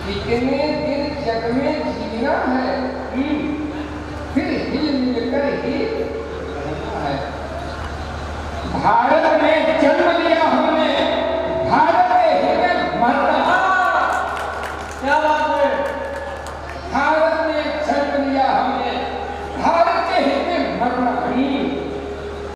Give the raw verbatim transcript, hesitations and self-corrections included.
इतने दिन जग में जीना है, फिर हिल मिल कर ही